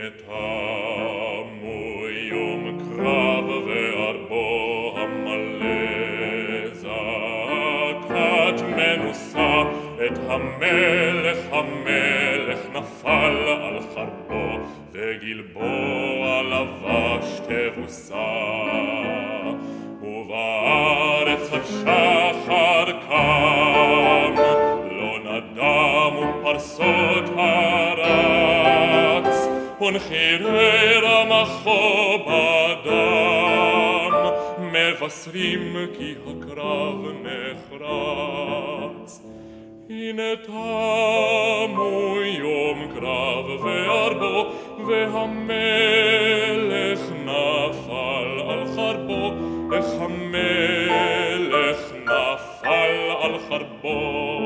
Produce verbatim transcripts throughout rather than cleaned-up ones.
תמו יום קרב וערבו המלא זעקת מנוסה את המלך המלך נפל על חרבו וגלבוע לבש תבוסה ובארץ השחר קם לא נדמו פרסות הרץ ונחירי רמחו בדם מבשרים כי הקרב נחרץ הנה תמו יום קרב וערבו והמלך נפל על חרבו איך המלך נפל על חרבו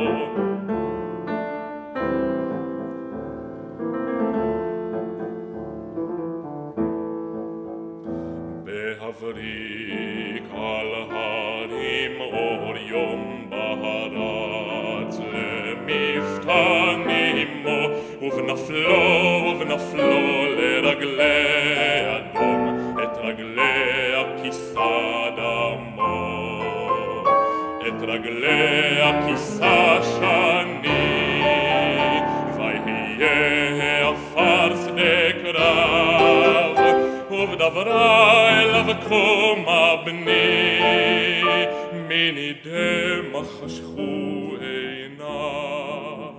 בהבריק על הרים אור יום בהרץ למפתנימו ובנפלו ובנפלו לרגלי אדום את רגלי הכיסה דמו את רגלי הכיסה שני ויהיה עפר שדה קרב ובדברה אליו קומה בני מיני דמע חשכו עיניו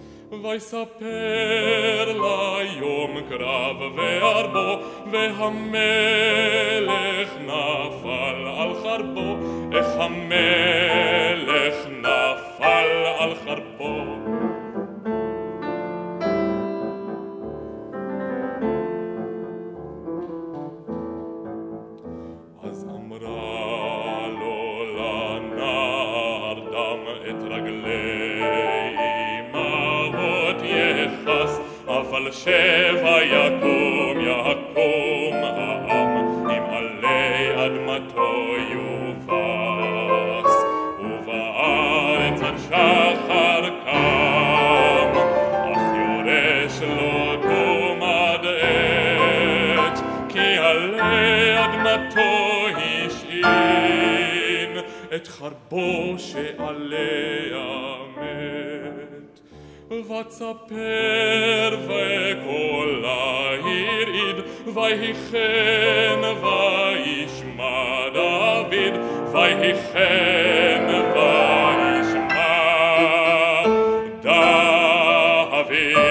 ויספר לה יום קרב וערבו והמלך נפל על חרבו איך המלך נפל על חרבו אז אמרה לו לנער דם את רגלי אמהות יחס אבל שבע יקום יקום העם אם עלי אדמתו יובס ובארץ עד שחר קם אך יורש לו קום עד עת כי עלי אדמתו השעין את חרבו שעליה מת ותספר וקולה הרעיד ויהי כן וישמע דוד ויהי כן וישמע דוד